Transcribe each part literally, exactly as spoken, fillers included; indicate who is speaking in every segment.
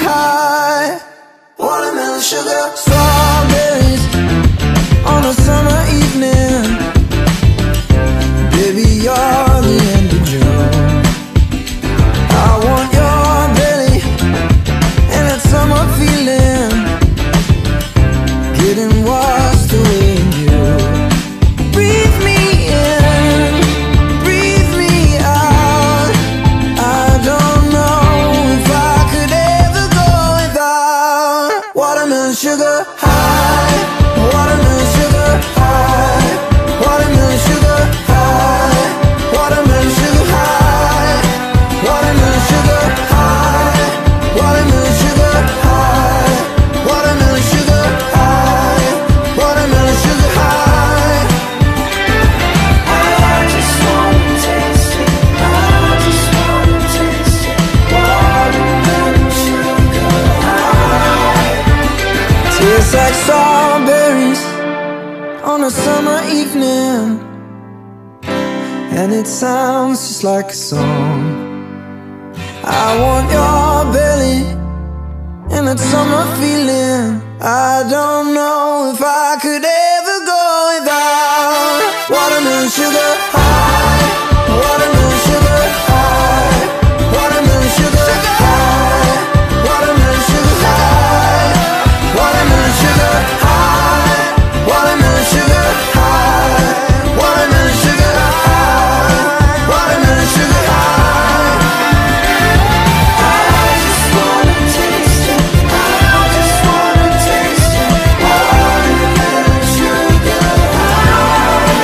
Speaker 1: high. Watermelon sugar, strawberries on a summer evening. Baby, you're the end of June. I want your belly and that summer feeling, getting washed away in you. Breathe me in, breathe me out. I don't know if I could ever go without watermelon sugar high, watermelon sugar high, watermelon sugar high, watermelon sugar high, watermelon sugar high, watermelon sugar high, watermelon sugar high, watermelon sugar high. I just wanna taste it, I just wanna taste it, watermelon sugar high. Tastes like strawberries on a summer evening, and it sounds just like a song. I want your belly and that summer feeling. I don't know if I could ever go without watermelon sugar high, watermelon sugar high, watermelon sugar high, watermelon sugar high, watermelon sugar high, watermelon sugar high, watermelon sugar high, watermelon sugar high. I just wanna taste it, I just wanna taste it, watermelon sugar high.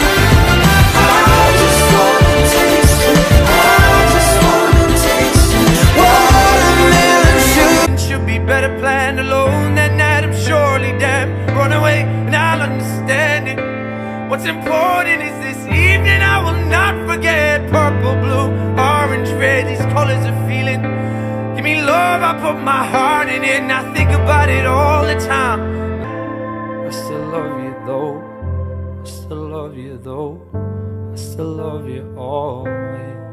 Speaker 1: I just wanna taste it, I just wanna taste it, watermelon sugar.
Speaker 2: Should be better planned alone that night. I'm surely damn run away and I'll understand it. What's important is this evening I will not forget. Purple, blue, orange, red, these colors of feeling. Give me love, I put my heart in it, and I think about it all the time. I still love you though, I still love you though, I still love you always.